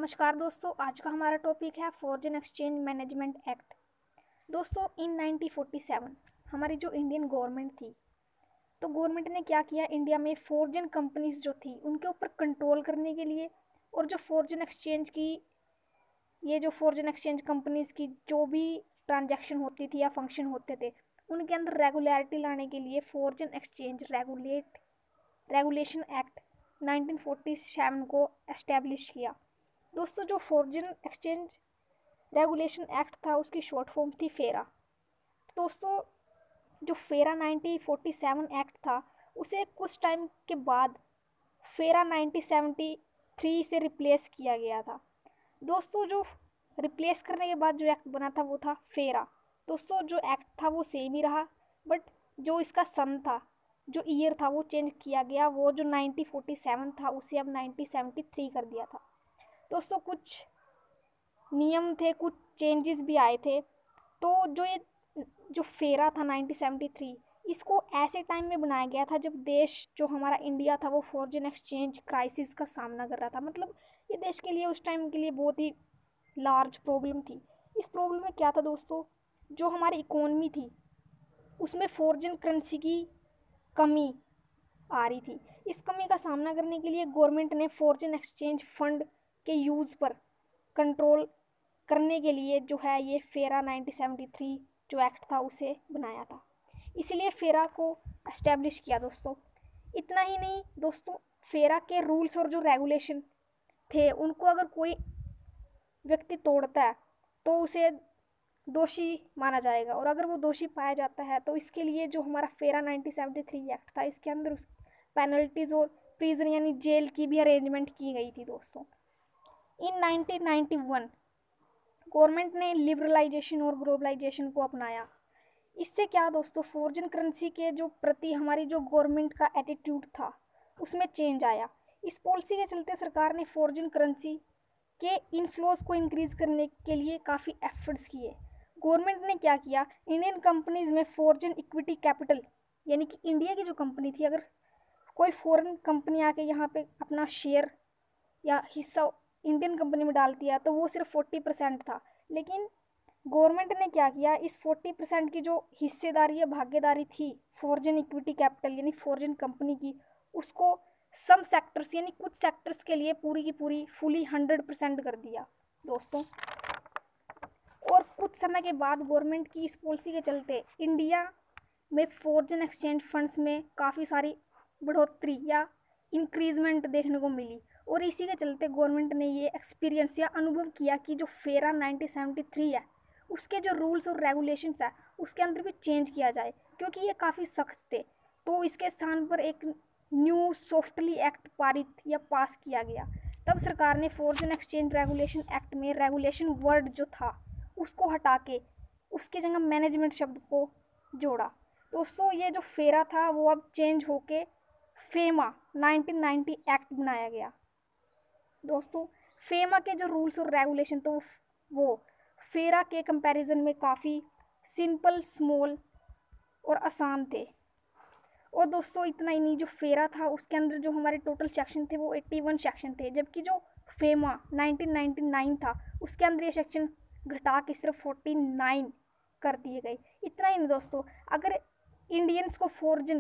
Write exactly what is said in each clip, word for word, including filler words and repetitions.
नमस्कार दोस्तों, आज का हमारा टॉपिक है फॉरेन एक्सचेंज मैनेजमेंट एक्ट। दोस्तों, इन नाइनटीन फोर्टी सेवन हमारी जो इंडियन गवर्नमेंट थी, तो गवर्नमेंट ने क्या किया, इंडिया में फॉरेन कंपनीज जो थी उनके ऊपर कंट्रोल करने के लिए और जो फॉरेन एक्सचेंज की ये जो फॉरेन एक्सचेंज कंपनीज की जो भी ट्रांजैक्शन होती थी या फंक्शन होते थे उनके अंदर रेगुलरिटी लाने के लिए foreign exchange regulate regulation act nineteen forty seven को एस्टेब्लिश किया। दोस्तों, जो फॉरेन एक्सचेंज रेगुलेशन एक्ट था उसकी शॉर्ट फॉर्म थी फेरा। दोस्तों, जो फेरा नाइनटीन फोर्टी सेवन एक्ट था उसे कुछ टाइम के बाद फेरा नाइनटीन सेवेंटी थ्री से रिप्लेस किया गया था। दोस्तों, जो रिप्लेस करने के बाद जो एक्ट बना था वो था फेरा। दोस्तों, जो एक्ट था वो सेम ही रहा, बट जो इसका सन था, जो ईयर था वो चेंज किया गया। वो जो नाइनटीन फोर्टी सेवन था उसे अब नाइनटीन सेवेंटी थ्री कर दिया था। दोस्तों, कुछ नियम थे, कुछ चेंजेस भी आए थे। तो जो ये जो फेरा था नाइनटीन सेवेंटी थ्री, इसको ऐसे टाइम में बनाया गया था जब देश जो हमारा इंडिया था वो फॉरेन एक्सचेंज क्राइसिस का सामना कर रहा था। मतलब ये देश के लिए उस टाइम के लिए बहुत ही लार्ज प्रॉब्लम थी। इस प्रॉब्लम में क्या था दोस्तों, जो हमारी इकोनॉमी थी उसमें फॉरेन करेंसी की कमी आ रही थी। इस कमी का सामना करने के लिए गवर्नमेंट ने फॉरेन एक्सचेंज फंड के यूज़ पर कंट्रोल करने के लिए जो है ये फेरा नाइनटीन सेवेंटी थ्री जो एक्ट था उसे बनाया था। इसीलिए फेरा को एस्टेब्लिश किया। दोस्तों, इतना ही नहीं दोस्तों, फेरा के रूल्स और जो रेगुलेशन थे उनको अगर कोई व्यक्ति तोड़ता है तो उसे दोषी माना जाएगा, और अगर वो दोषी पाया जाता है तो इसके लिए जो हमारा फेरा नाइनटीन सेवेंटी थ्री एक्ट था इसके अंदर उस पेनल्टीज और प्रिजन यानी जेल की भी अरेंजमेंट की गई थी। दोस्तों, in nineteen ninety one government ने लिबरलाइजेशन और ग्लोबलाइजेशन को अपनाया। इससे क्या दोस्तों, फॉरेन करेंसी के जो प्रति हमारी जो गवर्नमेंट का एटीट्यूड था उसमें चेंज आया। इस पॉलिसी के चलते सरकार ने फॉरेन करेंसी के इनफ्लोज को इंक्रीज करने के लिए काफ़ी एफर्ट्स किए। गवर्नमेंट ने क्या किया, इंडियन कंपनीज में फॉरेन इक्विटी कैपिटल यानी कि इंडिया की जो कंपनी थी, अगर कोई फॉरेन कंपनी आके यहाँ पे अपना शेयर या हिस्सा इंडियन कंपनी में डालती है तो वो सिर्फ फोर्टी परसेंट था। लेकिन गवर्नमेंट ने क्या किया, इस फोर्टी परसेंट की जो हिस्सेदारी या भागीदारी थी फॉरेन इक्विटी कैपिटल यानी फॉरेन कंपनी की, उसको सम सेक्टर्स यानी कुछ सेक्टर्स के लिए पूरी की पूरी फुली हंड्रेड परसेंट कर दिया। दोस्तों, और कुछ समय के बाद गवर्नमेंट की इस पॉलिसी के चलते इंडिया में फॉरेन एक्सचेंज फंड्स में काफ़ी सारी बढ़ोतरी या इंक्रीजमेंट देखने को मिली। और इसी के चलते गवर्नमेंट ने ये एक्सपीरियंस या अनुभव किया कि जो फेरा नाइनटीन सेवेंटी थ्री है उसके जो रूल्स और रेगुलेशंस है उसके अंदर भी चेंज किया जाए, क्योंकि ये काफ़ी सख्त थे। तो इसके स्थान पर एक न्यू सॉफ्टली एक्ट पारित या पास किया गया। तब सरकार ने फॉरेन एक्सचेंज रेगुलेशन एक्ट में रेगुलेशन वर्ड जो था उसको हटा के उसके जगह मैनेजमेंट शब्द को जोड़ा। दोस्तों, ये जो फेरा था वो अब चेंज होके फेमा नाइनटीन नाइंटी एक्ट बनाया गया। दोस्तों, फेमा के जो रूल्स और रेगुलेशन तो वो फेरा के कंपैरिजन में काफ़ी सिंपल, स्मॉल और आसान थे। और दोस्तों, इतना ही नहीं, जो फेरा था उसके अंदर जो हमारे टोटल सेक्शन थे वो इक्यासी सेक्शन थे, जबकि जो फेमा नाइनटीन नाइंटी नाइन था उसके अंदर ये सेक्शन घटा के सिर्फ उनचास कर दिए गए। इतना ही नहीं दोस्तों, अगर इंडियंस को फॉरेन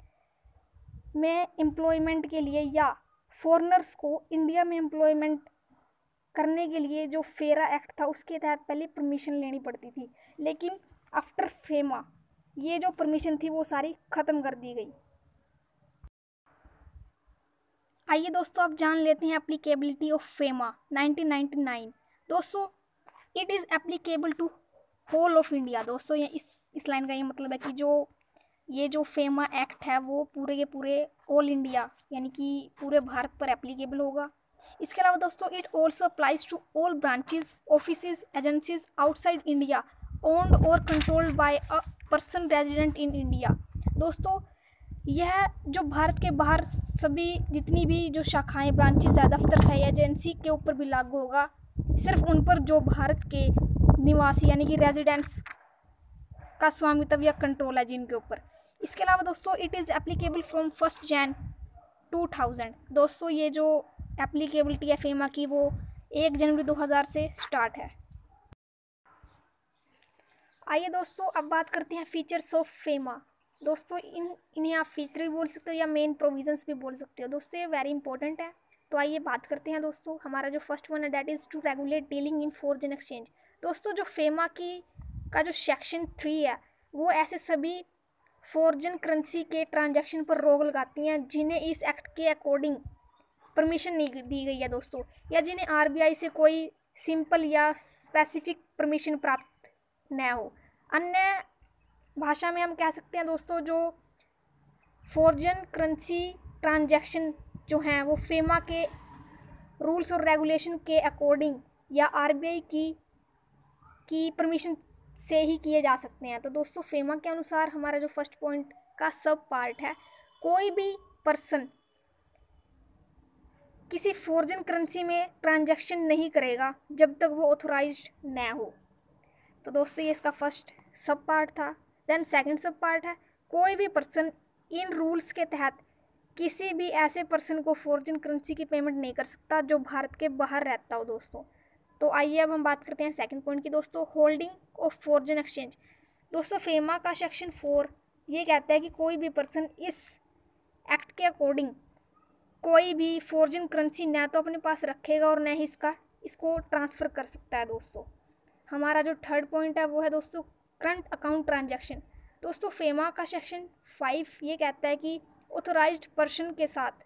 में एम्प्लॉयमेंट के लिए या फॉरेनर्स को इंडिया में एम्प्लॉयमेंट करने के लिए जो फेरा एक्ट था उसके तहत पहले परमिशन लेनी पड़ती थी, लेकिन आफ्टर फेमा ये जो परमिशन थी वो सारी ख़त्म कर दी गई। आइए दोस्तों, अब जान लेते हैं applicability of FEMA nineteen ninety nine. दोस्तों, it is applicable to whole of India. दोस्तों, ये इस इस लाइन का ये मतलब है कि जो ये जो फेमा एक्ट है वो पूरे के पूरे ऑल इंडिया यानी कि पूरे भारत पर एप्लीकेबल होगा। इसके अलावा दोस्तों, it also applies to all branches, offices, agencies outside India owned और controlled by a person resident in India. दोस्तों, यह जो भारत के बाहर सभी जितनी भी जो शाखाएं, ब्रांचेस है, दफ्तर है या एजेंसी के ऊपर भी लागू होगा, सिर्फ उन पर जो भारत के निवासी यानी कि रेजिडेंट्स का स्वामित्व या कंट्रोल है जिनके ऊपर। इसके अलावा दोस्तों, it is applicable from first Jan two thousand. दोस्तों, ये जो एप्लीकेबिलिटी है फेमा की वो एक जनवरी दो हज़ार से स्टार्ट है। आइए दोस्तों अब बात करते हैं फीचर्स ऑफ फेमा। दोस्तों इन इन्हें आप फीचर भी बोल सकते हो या मेन प्रोविजंस भी बोल सकते हो। दोस्तों ये वेरी इंपॉर्टेंट है, तो आइए बात करते हैं दोस्तों। हमारा जो फर्स्ट वन है that is to regulate dealing in foreign exchange. दोस्तों जो फेमा की का जो सेक्शन थ्री है वो ऐसे सभी फॉरेन करेंसी के ट्रांजैक्शन पर रोक लगाती हैं जिन्हें इस एक्ट के अकॉर्डिंग परमिशन नहीं दी गई है दोस्तों, या जिन्हें आरबीआई से कोई सिंपल या स्पेसिफिक परमिशन प्राप्त न हो। अन्य भाषा में हम कह सकते हैं दोस्तों जो फॉरेन करेंसी ट्रांजैक्शन जो हैं वो फेमा के रूल्स और रेगुलेशन के अकॉर्डिंग या आरबीआई की की परमिशन से ही किए जा सकते हैं। तो दोस्तों फेमा के अनुसार हमारा जो फर्स्ट पॉइंट का सब पार्ट है, कोई भी पर्सन किसी फॉरेन करेंसी में ट्रांजैक्शन नहीं करेगा जब तक वो ऑथोराइज्ड न हो। तो दोस्तों ये इसका फर्स्ट सब पार्ट था। देन सेकंड सब पार्ट है, कोई भी पर्सन इन रूल्स के तहत किसी भी ऐसे पर्सन को फॉरेन करेंसी की पेमेंट नहीं कर सकता जो भारत के बाहर रहता हो दोस्तों। तो आइए अब हम बात करते हैं सेकंड पॉइंट की दोस्तों, होल्डिंग ऑफ फॉरेन एक्सचेंज। दोस्तों फेमा का सेक्शन फोर ये कहता है कि कोई भी पर्सन इस एक्ट के अकॉर्डिंग कोई भी फॉरेन करेंसी न तो अपने पास रखेगा और न ही इसका इसको ट्रांसफ़र कर सकता है दोस्तों। हमारा जो थर्ड पॉइंट है वो है दोस्तों करंट अकाउंट ट्रांजैक्शन। दोस्तों फेमा का सेक्शन फाइव ये कहता है कि ऑथोराइज्ड पर्सन के साथ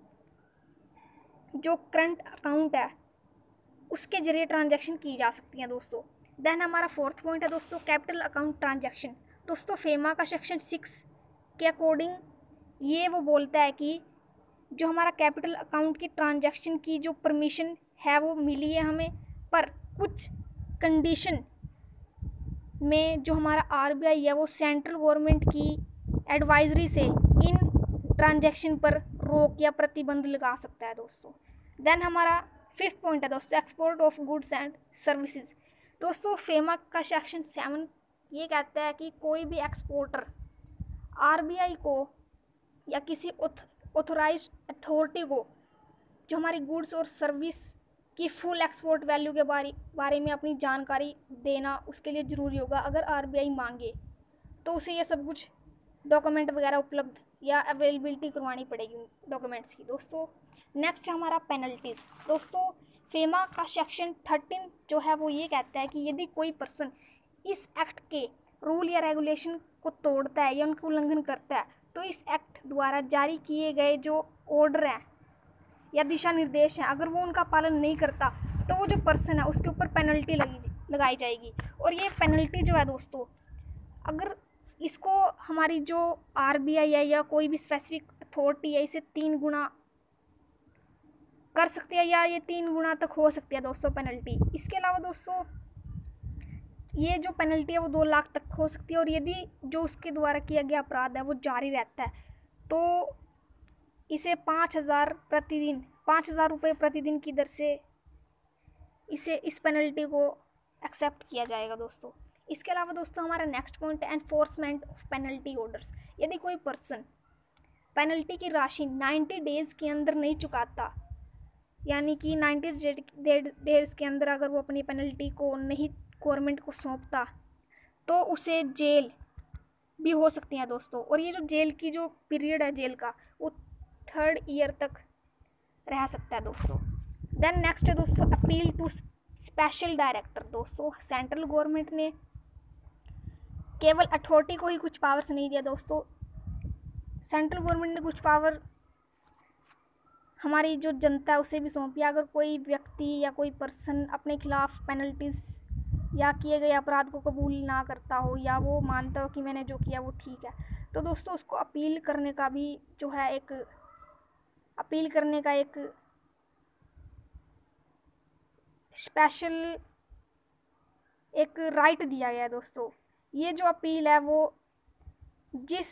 जो करंट अकाउंट है उसके जरिए ट्रांजैक्शन की जा सकती हैं दोस्तों। देन हमारा फोर्थ पॉइंट है दोस्तों कैपिटल अकाउंट ट्रांजैक्शन। दोस्तों फेमा का सेक्शन सिक्स के अकॉर्डिंग ये वो बोलता है कि जो हमारा कैपिटल अकाउंट की ट्रांजैक्शन की जो परमिशन है वो मिली है हमें, पर कुछ कंडीशन में जो हमारा आरबीआई है वो सेंट्रल गवर्नमेंट की एडवाइजरी से इन ट्रांजैक्शन पर रोक या प्रतिबंध लगा सकता है दोस्तों। देन हमारा फिफ्थ पॉइंट है दोस्तों export of goods and services. दोस्तों फेमा का सेक्शन सेवन ये कहता है कि कोई भी एक्सपोर्टर आरबीआई को या किसी ऑथोराइज्ड अथॉरिटी को जो हमारी गुड्स और सर्विस की फुल एक्सपोर्ट वैल्यू के बारे बारे में अपनी जानकारी देना उसके लिए ज़रूरी होगा। अगर आरबीआई मांगे तो उसे ये सब कुछ डॉक्यूमेंट वगैरह उपलब्ध या अवेलेबिलिटी करवानी पड़ेगी डॉक्यूमेंट्स की दोस्तों। नेक्स्ट हमारा पेनल्टीज़। दोस्तों फेमा का सेक्शन थर्टीन जो है वो ये कहता है कि यदि कोई पर्सन इस एक्ट के रूल या रेगुलेशन को तोड़ता है या उनका उल्लंघन करता है तो इस एक्ट द्वारा जारी किए गए जो ऑर्डर हैं या दिशा निर्देश हैं अगर वो उनका पालन नहीं करता तो वो जो पर्सन है उसके ऊपर पेनल्टी लगी लगाई जाएगी। और ये पेनल्टी जो है दोस्तों अगर इसको हमारी जो आरबीआई है या कोई भी स्पेसिफिक अथॉरिटी है इसे तीन गुना कर सकती है या ये तीन गुना तक हो सकती है दोस्तों पेनल्टी। इसके अलावा दोस्तों ये जो पेनल्टी है वो दो लाख तक हो सकती है और यदि जो उसके द्वारा किया गया अपराध है वो जारी रहता है तो इसे पाँच हज़ार प्रतिदिन पाँच हज़ार रुपये प्रतिदिन की दर से इसे इस पेनल्टी को एक्सेप्ट किया जाएगा दोस्तों। इसके अलावा दोस्तों हमारा नेक्स्ट पॉइंट है एनफोर्समेंट ऑफ पेनल्टी ऑर्डर्स। यदि कोई पर्सन पेनल्टी की राशि नाइन्टी डेज़ के अंदर नहीं चुकाता यानी कि नाइन्टी डेज़ के अंदर अगर वो अपनी पेनल्टी को नहीं गवर्नमेंट को सौंपता तो उसे जेल भी हो सकती है दोस्तों। और ये जो जेल की जो पीरियड है जेल का वो थर्ड ईयर तक रह सकता है दोस्तों। देन नेक्स्ट है दोस्तों अपील टू स्पेशल डायरेक्टर। दोस्तों सेंट्रल गवर्नमेंट ने केवल अथॉरिटी को ही कुछ पावर्स नहीं दिया दोस्तों, सेंट्रल गवर्नमेंट ने कुछ पावर हमारी जो जनता है उसे भी सौंपी। अगर कोई व्यक्ति या कोई पर्सन अपने खिलाफ पेनल्टीज़ या किए गए अपराध को कबूल ना करता हो या वो मानता हो कि मैंने जो किया वो ठीक है तो दोस्तों उसको अपील करने का भी जो है एक अपील करने का एक स्पेशल एक राइट दिया गया है दोस्तों। ये जो अपील है वो जिस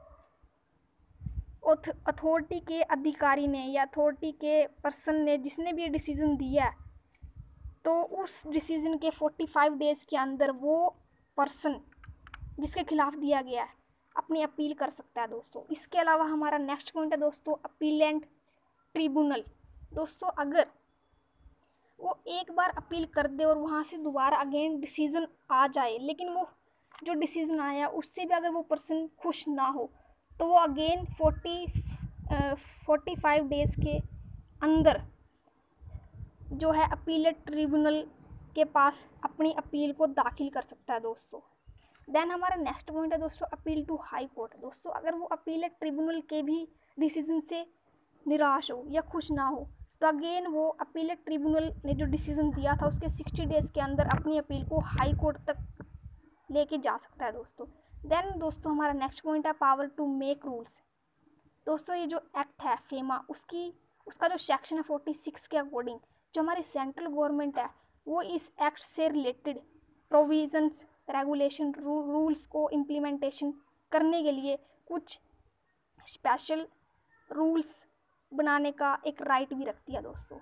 अथॉरिटी के अधिकारी ने या अथॉरिटी के पर्सन ने जिसने भी ये डिसीज़न दिया है तो उस डिसीज़न के पैंतालीस डेज़ के अंदर वो पर्सन जिसके खिलाफ दिया गया है अपनी अपील कर सकता है दोस्तों। इसके अलावा हमारा नेक्स्ट पॉइंट है दोस्तों अपीलेंट ट्रिब्यूनल। दोस्तों अगर वो एक बार अपील कर दे और वहाँ से दोबारा अगेन डिसीज़न आ जाए, लेकिन वो जो डिसीज़न आया उससे भी अगर वो पर्सन खुश ना हो तो वो again forty forty five days के अंदर जो है अपीलेट ट्रिब्यूनल के पास अपनी अपील को दाखिल कर सकता है दोस्तों। देन हमारा नेक्स्ट पॉइंट है दोस्तों अपील टू हाई कोर्ट। दोस्तों अगर वो अपीलेट ट्रिब्यूनल के भी डिसीजन से निराश हो या खुश ना हो तो अगेन वो अपीलेट ट्रिब्यूनल ने जो डिसीजन दिया था उसके सिक्सटी डेज़ के अंदर अपनी अपील को हाई कोर्ट तक लेके जा सकता है दोस्तों। देन दोस्तों हमारा नेक्स्ट पॉइंट है पावर टू मेक रूल्स। दोस्तों ये जो एक्ट है फेमा उसकी उसका जो सेक्शन है फोर्टी सिक्स के अकॉर्डिंग जो हमारी सेंट्रल गवर्नमेंट है वो इस एक्ट से रिलेटेड प्रोविजंस रेगुलेशन रूल्स को इम्प्लीमेंटेशन करने के लिए कुछ स्पेशल रूल्स बनाने का एक राइट भी रखती है दोस्तों।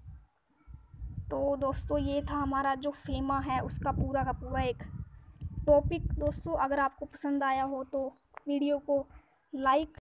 तो दोस्तों ये था हमारा जो फेमा है उसका पूरा का पूरा एक टॉपिक। दोस्तों अगर आपको पसंद आया हो तो वीडियो को लाइक